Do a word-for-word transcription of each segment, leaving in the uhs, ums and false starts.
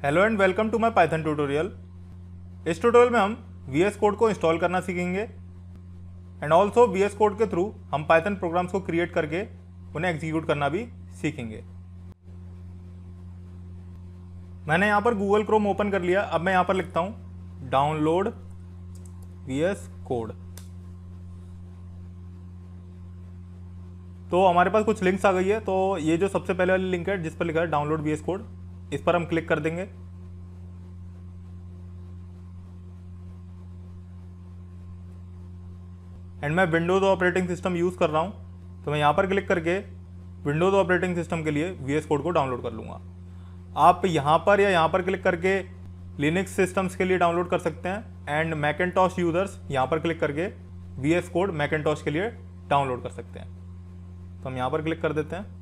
Hello and welcome to my Python tutorial. इस tutorial में हम वी एस कोड को इंस्टॉल करना सीखेंगे and also V S code के थ्रू हम पाइथन प्रोग्राम्स को क्रिएट करके उन्हें एग्जीक्यूट करना भी सीखेंगे। मैंने यहाँ पर गूगल क्रोम ओपन कर लिया। अब मैं यहाँ पर लिखता हूँ डाउनलोड वी एस कोड। तो हमारे पास कुछ लिंक्स आ गई है। तो ये जो सबसे पहले वाली लिंक है जिस पर लिखा है डाउनलोड वी एस कोड, इस पर हम क्लिक कर देंगे। एंड मैं विंडोज़ ऑपरेटिंग सिस्टम यूज़ कर रहा हूँ, तो मैं यहाँ पर क्लिक करके विंडोज़ ऑपरेटिंग सिस्टम के लिए वी एस कोड को डाउनलोड कर लूँगा। आप यहाँ पर या यहाँ पर क्लिक करके लिनक्स सिस्टम्स के लिए डाउनलोड कर सकते हैं एंड मैकिन्टॉश यूज़र्स यहाँ पर क्लिक करके वी एस कोड मैकिन्टॉश के लिए डाउनलोड कर सकते हैं। तो हम यहाँ पर क्लिक कर देते हैं।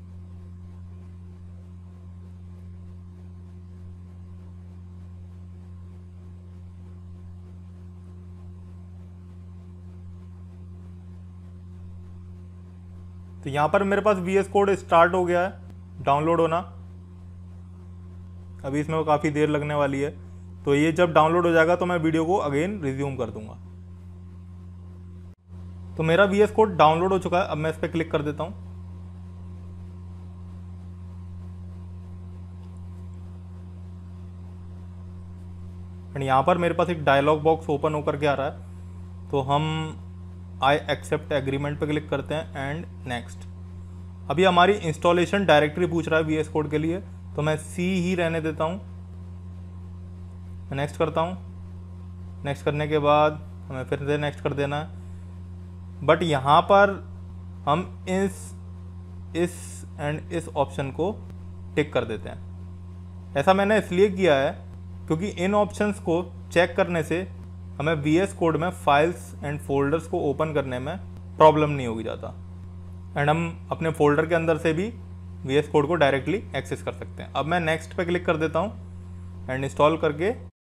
तो यहाँ पर मेरे पास वी एस कोड स्टार्ट हो गया है डाउनलोड होना। अभी इसमें वो काफ़ी देर लगने वाली है। तो ये जब डाउनलोड हो जाएगा तो मैं वीडियो को अगेन रिज्यूम कर दूंगा। तो मेरा वी एस कोड डाउनलोड हो चुका है। अब मैं इस पर क्लिक कर देता हूँ। एंड यहाँ पर मेरे पास एक डायलॉग बॉक्स ओपन होकर के आ रहा है। तो हम आई एक्सेप्ट एग्रीमेंट पे क्लिक करते हैं एंड नेक्स्ट। अभी हमारी इंस्टॉलेशन डायरेक्टरी पूछ रहा है वी एस कोड के लिए, तो मैं सी ही रहने देता हूँ। मैं नेक्स्ट करता हूँ। नेक्स्ट करने के बाद हमें फिर से नेक्स्ट कर देना है। बट यहाँ पर हम इस इस एंड इस ऑप्शन को टिक कर देते हैं। ऐसा मैंने इसलिए किया है क्योंकि इन ऑप्शंस को चेक करने से हमें वी एस कोड में फाइल्स एंड फोल्डर्स को ओपन करने में प्रॉब्लम नहीं होगी ज़्यादा। एंड हम अपने फोल्डर के अंदर से भी वी एस कोड को डायरेक्टली एक्सेस कर सकते हैं। अब मैं नेक्स्ट पे क्लिक कर देता हूँ एंड इंस्टॉल करके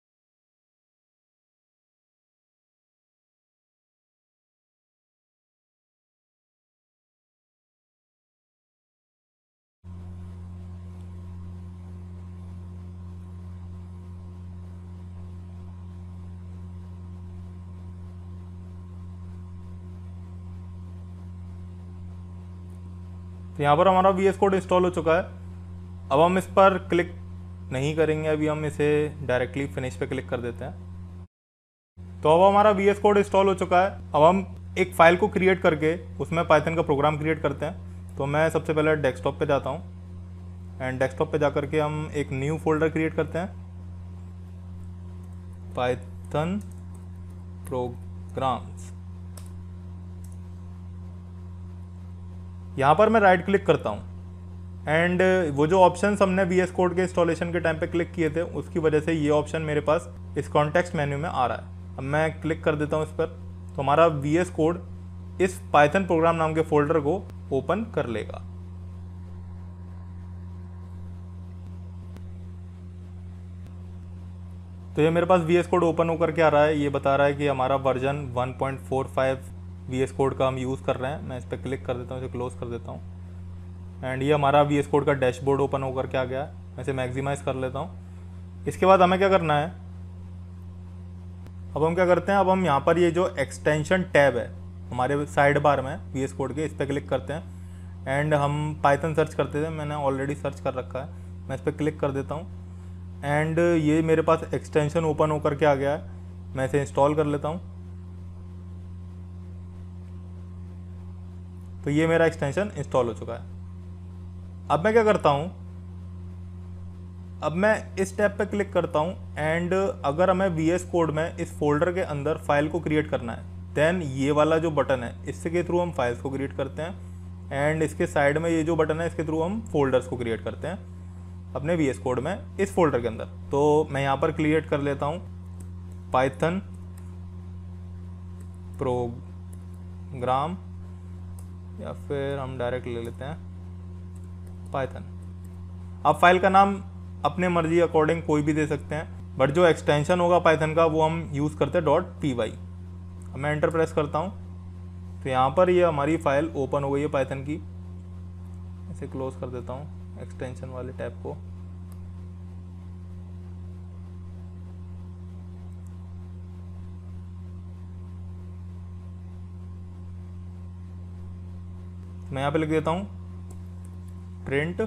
तो यहाँ पर हमारा वी एस कोड इंस्टॉल हो चुका है। अब हम इस पर क्लिक नहीं करेंगे, अभी हम इसे डायरेक्टली फिनिश पे क्लिक कर देते हैं। तो अब हमारा वी एस कोड इंस्टॉल हो चुका है। अब हम एक फाइल को क्रिएट करके उसमें पाइथन का प्रोग्राम क्रिएट करते हैं। तो मैं सबसे पहले डेस्कटॉप पे जाता हूँ एंड डेस्कटॉप पे जा करके हम एक न्यू फोल्डर क्रिएट करते हैं, पाइथन प्रोग्राम्स। यहाँ पर मैं राइट क्लिक करता हूँ एंड वो जो ऑप्शंस हमने वी एस कोड के इंस्टॉलेशन के टाइम पे क्लिक किए थे उसकी वजह से ये ऑप्शन मेरे पास इस कॉन्टेक्स्ट मेन्यू में आ रहा है। अब मैं क्लिक कर देता हूँ इस पर, तो हमारा वी एस कोड इस पाइथन प्रोग्राम नाम के फोल्डर को ओपन कर लेगा। तो ये मेरे पास वी एस कोड ओपन होकर के आ रहा है। ये बता रहा है कि हमारा version one point four five V S code का हम यूज़ कर रहे हैं। मैं इस पर क्लिक कर देता हूँ, इसे क्लोज कर देता हूँ एंड ये हमारा वी एस कोड का डैशबोर्ड ओपन होकर के आ गया है। मैं इसे मैक्सिमाइज़ कर लेता हूँ। इसके बाद हमें क्या करना है, अब हम क्या करते हैं, अब हम यहाँ पर ये जो एक्सटेंशन टैब है हमारे साइड बार में वी एस कोड के, इस पर क्लिक करते हैं एंड हम पाइथन सर्च करते थे। मैंने ऑलरेडी सर्च कर रखा है। मैं इस पर क्लिक कर देता हूँ एंड ये मेरे पास एक्सटेंशन ओपन होकर के आ गया है। मैं इसे इंस्टॉल कर लेता हूँ। तो ये मेरा एक्सटेंशन इंस्टॉल हो चुका है। अब मैं क्या करता हूँ, अब मैं इस टैब पे क्लिक करता हूँ एंड अगर हमें वी एस कोड में इस फोल्डर के अंदर फाइल को क्रिएट करना है देन ये वाला जो बटन है इससे के थ्रू हम फाइल्स को क्रिएट करते हैं एंड इसके साइड में ये जो बटन है इसके थ्रू हम फोल्डर्स को क्रिएट करते हैं अपने वी एस कोड में इस फोल्डर के अंदर। तो मैं यहाँ पर क्रिएट कर लेता हूँ पाइथन प्रोग्राम, या फिर हम डायरेक्ट ले लेते हैं पाइथन। आप फाइल का नाम अपने मर्जी अकॉर्डिंग कोई भी दे सकते हैं, बट जो एक्सटेंशन होगा पाइथन का वो हम यूज़ करते हैं डॉट पी वाई। अब मैं एंटर प्रेस करता हूँ तो यहाँ पर ये हमारी फाइल ओपन हो गई है पाइथन की। इसे क्लोज कर देता हूँ एक्सटेंशन वाले टैब को। मैं यहाँ पे लिख देता हूँ प्रिंट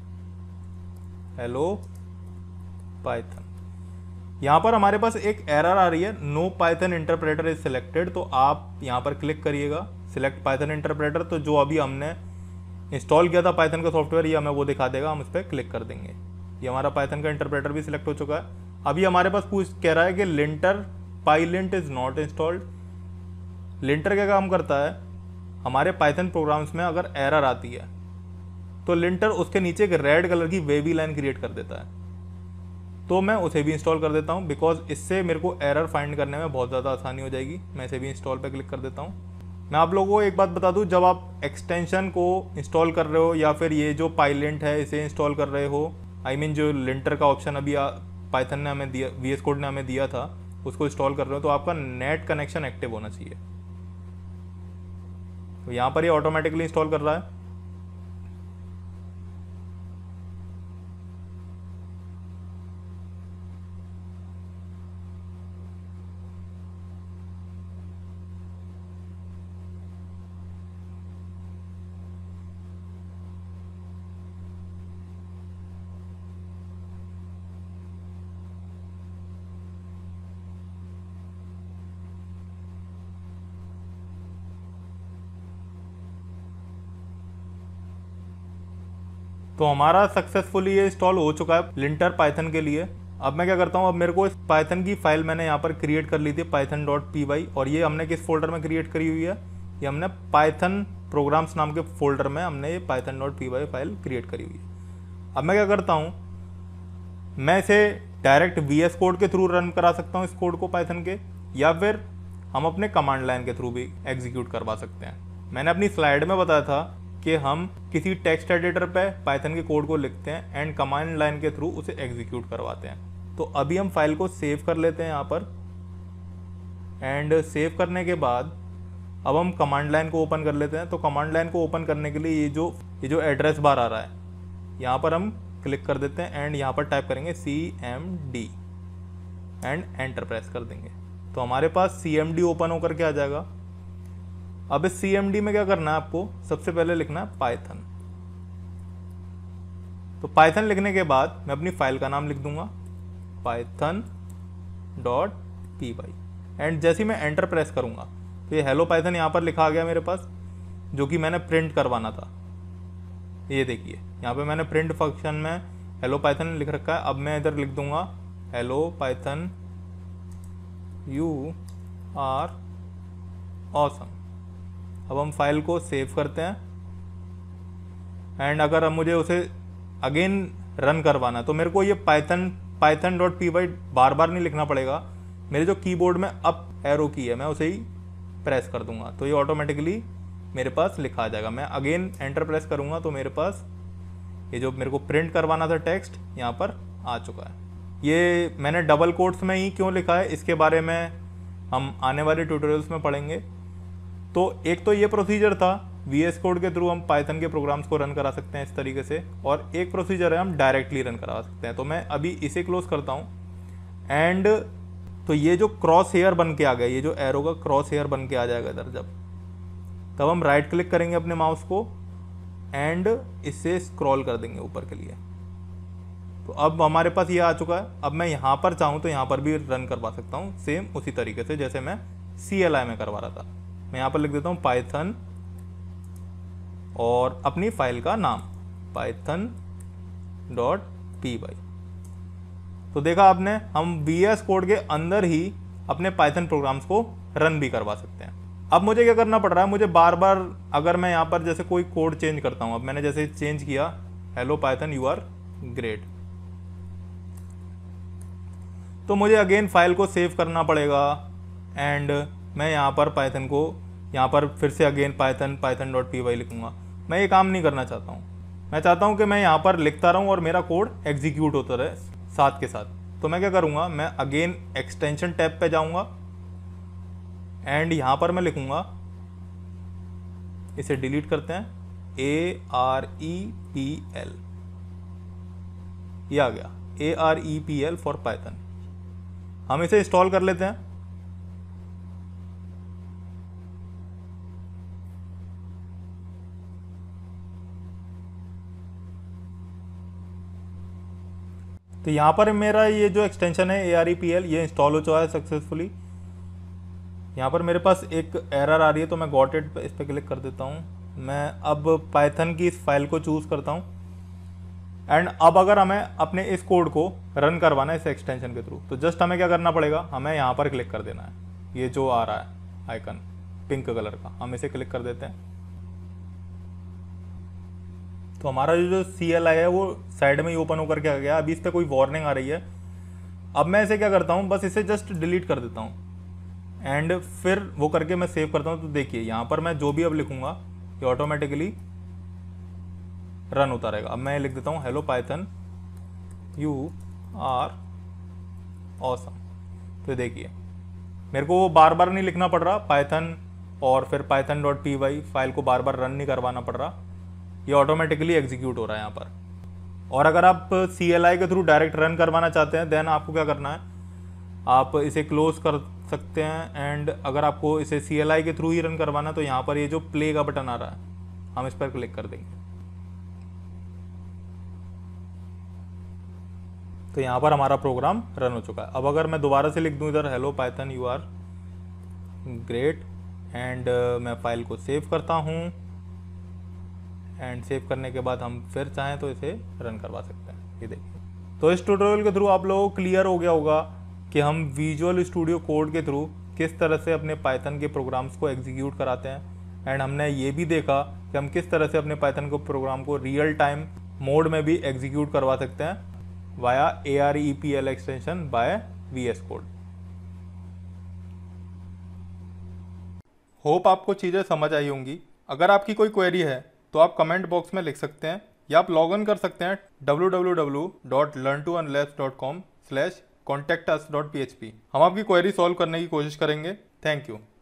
हेलो पाइथन। यहाँ पर हमारे पास एक एरर आ रही है, no Python interpreter is selected. तो आप यहाँ पर क्लिक करिएगा सिलेक्ट पाइथन इंटरप्रेटर, तो जो अभी हमने इंस्टॉल किया था पाइथन का सॉफ्टवेयर ये हमें वो दिखा देगा, हम उस पर क्लिक कर देंगे। ये हमारा पाइथन का इंटरप्रेटर भी सिलेक्ट हो चुका है। अभी हमारे पास पूछ कह रहा है कि linter pylint is not installed. Linter क्या काम करता है, हमारे पाइथन प्रोग्राम्स में अगर एरर आती है तो लिंटर उसके नीचे एक रेड कलर की वेवी लाइन क्रिएट कर देता है। तो मैं उसे भी इंस्टॉल कर देता हूँ, बिकॉज इससे मेरे को एरर फाइंड करने में बहुत ज़्यादा आसानी हो जाएगी। मैं इसे भी इंस्टॉल पे क्लिक कर देता हूँ। मैं आप लोगों को एक बात बता दूँ, जब आप एक्सटेंशन को इंस्टॉल कर रहे हो या फिर ये जो पाइलिंट है इसे इंस्टॉल कर रहे हो, आई I मीन mean जो लिंटर का ऑप्शन अभी पाइथन ने हमें दिया, वी एस कोड ने हमें दिया था, उसको इंस्टॉल कर रहे हो तो आपका नेट कनेक्शन एक्टिव होना चाहिए। तो यहाँ पर ये ऑटोमेटिकली इंस्टॉल कर रहा है। तो हमारा सक्सेसफुली ये इंस्टॉल हो चुका है लिंटर पाइथन के लिए। अब मैं क्या करता हूँ, अब मेरे को इस पाइथन की फाइल मैंने यहाँ पर क्रिएट कर ली थी पाइथन डॉट पी वाई, और ये हमने किस फोल्डर में क्रिएट करी हुई है, ये हमने पाइथन प्रोग्राम्स नाम के फोल्डर में हमने ये Python dot P Y file create करी हुई है। अब मैं क्या करता हूँ, मैं इसे डायरेक्ट वी एस कोड के थ्रू रन करा सकता हूँ इस कोड को पाइथन के, या फिर हम अपने कमांड लाइन के थ्रू भी एग्जीक्यूट करवा सकते हैं। मैंने अपनी स्लाइड में बताया था कि हम किसी टेक्स्ट एडिटर पे पाइथन के कोड को लिखते हैं एंड कमांड लाइन के थ्रू उसे एग्जीक्यूट करवाते हैं। तो अभी हम फाइल को सेव कर लेते हैं यहाँ पर, एंड सेव करने के बाद अब हम कमांड लाइन को ओपन कर लेते हैं। तो कमांड लाइन को ओपन करने के लिए ये जो ये जो एड्रेस बार आ रहा है यहाँ पर हम क्लिक कर देते हैं एंड यहाँ पर टाइप करेंगे C M D and enter press कर देंगे। तो हमारे पास सी एम डी ओपन होकर के आ जाएगा। अब इस सी एम डी में क्या करना है, आपको सबसे पहले लिखना है पाइथन। तो पाइथन लिखने के बाद मैं अपनी फाइल का नाम लिख दूंगा Python dot P Y, and जैसे ही मैं एंटर प्रेस करूंगा तो ये हेलो पाइथन यहाँ पर लिखा आ गया मेरे पास, जो कि मैंने प्रिंट करवाना था। ये देखिए यहाँ पे मैंने प्रिंट फंक्शन में हेलो पाइथन लिख रखा है। अब मैं इधर लिख दूंगा hello Python you are awesome. अब हम फाइल को सेव करते हैं, एंड अगर अब मुझे उसे अगेन रन करवाना है तो मेरे को ये Python Python dot P Y बार बार नहीं लिखना पड़ेगा। मेरे जो कीबोर्ड में अप एरो की है मैं उसे ही प्रेस कर दूंगा तो ये ऑटोमेटिकली मेरे पास लिखा आ जाएगा। मैं अगेन एंटर प्रेस करूंगा तो मेरे पास ये जो मेरे को प्रिंट करवाना था टेक्स्ट यहाँ पर आ चुका है। ये मैंने डबल कोट्स में ही क्यों लिखा है इसके बारे में हम आने वाले ट्यूटोरियल्स में पढ़ेंगे। तो एक तो ये प्रोसीजर था, वी एस कोड के थ्रू हम पाइथन के प्रोग्राम्स को रन करा सकते हैं इस तरीके से, और एक प्रोसीजर है हम डायरेक्टली रन करा सकते हैं। तो मैं अभी इसे क्लोज करता हूँ, एंड तो ये जो क्रॉस हेयर बन के आ गया, ये जो एरो का क्रॉस हेयर बन के आ जाएगा इधर, जब तब हम राइट क्लिक करेंगे अपने माउस को एंड इसे स्क्रॉल कर देंगे ऊपर के लिए। तो अब हमारे पास ये आ चुका है। अब मैं यहाँ पर चाहूँ तो यहाँ पर भी रन करवा सकता हूँ सेम उसी तरीके से जैसे मैं सी एल आई में करवा रहा था। मैं यहाँ पर लिख देता हूँ पाइथन और अपनी फाइल का नाम पाइथन डॉट पी वाई। तो देखा आपने, हम वी एस कोड के अंदर ही अपने पाइथन प्रोग्राम्स को रन भी करवा सकते हैं। अब मुझे क्या करना पड़ रहा है, मुझे बार बार अगर मैं यहाँ पर जैसे कोई कोड चेंज करता हूँ, अब मैंने जैसे चेंज किया hello Python you are great, तो मुझे अगेन फाइल को सेव करना पड़ेगा, एंड मैं यहाँ पर पाइथन को यहाँ पर फिर से again Python Python dot P Y लिखूँगा। मैं ये काम नहीं करना चाहता हूँ। मैं चाहता हूँ कि मैं यहाँ पर लिखता रहूँ और मेरा कोड एग्जीक्यूट होता रहे साथ के साथ। तो मैं क्या करूँगा, मैं अगेन एक्सटेंशन टैब पे जाऊँगा एंड यहाँ पर मैं लिखूँगा, इसे डिलीट करते हैं, A R E P L, ये आ गया A R E P L for Python. हम इसे इंस्टॉल कर लेते हैं। तो यहाँ पर मेरा ये जो एक्सटेंशन है A R E P L ये इंस्टॉल हो चुका है सक्सेसफुली। यहाँ पर मेरे पास एक एरर आ रही है तो मैं गॉट इट पे इस पर क्लिक कर देता हूँ। मैं अब पाइथन की इस फाइल को चूज़ करता हूँ एंड अब अगर हमें अपने इस कोड को रन करवाना है इस एक्सटेंशन के थ्रू तो जस्ट हमें क्या करना पड़ेगा, हमें यहाँ पर क्लिक कर देना है। ये जो आ रहा है आइकन पिंक कलर का, हम इसे क्लिक कर देते हैं तो हमारा जो सी एल आई है वो साइड में ही ओपन होकर के आ गया। अभी इस पर कोई वार्निंग आ रही है। अब मैं इसे क्या करता हूँ, बस इसे जस्ट डिलीट कर देता हूँ एंड फिर वो करके मैं सेव करता हूँ। तो देखिए यहाँ पर मैं जो भी अब लिखूंगा ये ऑटोमेटिकली रन होता रहेगा। अब मैं लिख देता हूँ hello Python you are awesome. तो देखिए मेरे को वो बार बार नहीं लिखना पड़ रहा पाइथन और फिर Python dot P Y file को बार बार रन नहीं करवाना पड़ रहा, ये ऑटोमेटिकली एग्जीक्यूट हो रहा है यहाँ पर। और अगर आप सी एल आई के थ्रू डायरेक्ट रन करवाना चाहते हैं देन आपको क्या करना है, आप इसे क्लोज कर सकते हैं एंड अगर आपको इसे सी एल आई के थ्रू ही रन करवाना तो यहाँ पर ये जो प्ले का बटन आ रहा है हम इस पर क्लिक कर देंगे। तो यहाँ पर हमारा प्रोग्राम रन हो चुका है। अब अगर मैं दोबारा से लिख दूँ इधर hello Python you are great and मैं फाइल को सेव करता हूँ एंड सेव करने के बाद हम फिर चाहें तो इसे रन करवा सकते हैं। ये देखिए तो इस ट्यूटोरियल के थ्रू आप लोगों को क्लियर हो गया होगा कि हम विजुअल स्टूडियो कोड के थ्रू किस तरह से अपने पाइथन के प्रोग्राम्स को एग्जीक्यूट कराते हैं एंड हमने ये भी देखा कि हम किस तरह से अपने पाइथन को प्रोग्राम को रियल टाइम मोड में भी एग्जीक्यूट करवा सकते हैं via A R E P L extension by V S code. Hope आपको चीज़ें समझ आई होंगी। अगर आपकी कोई क्वेरी है तो आप कमेंट बॉक्स में लिख सकते हैं या आप लॉग इन कर सकते हैं W W W dot learn to earn less dot com slash contact us dot P H P. हम आपकी क्वेरी सॉल्व करने की कोशिश करेंगे। Thank you.